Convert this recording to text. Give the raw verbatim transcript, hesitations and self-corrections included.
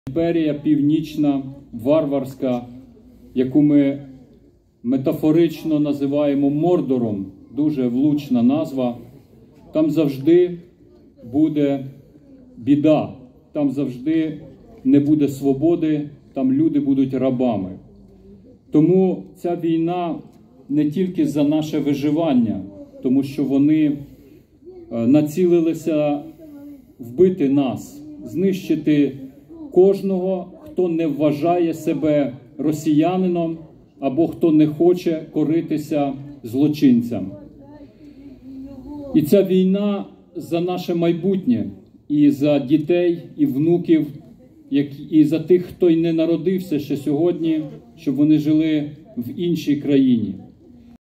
Імперія північна, варварська, яку ми метафорично називаємо Мордором, дуже влучна назва, там завжди буде біда, там завжди не буде свободи, там люди будуть рабами. Тому ця війна не тільки за наше виживання, тому що вони націлилися вбити нас, знищити кожного, хто не вважає себе росіянином або хто не хоче коритися злочинцям. І ця війна за наше майбутнє, і за дітей, і внуків, і за тих, хто й не народився ще сьогодні, щоб вони жили в іншій країні.